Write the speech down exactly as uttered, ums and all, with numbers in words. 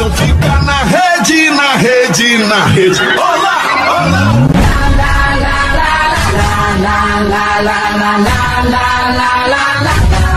fica na rede, na rede, na rede. Olá, olá. La la la la la la la la la la la la la.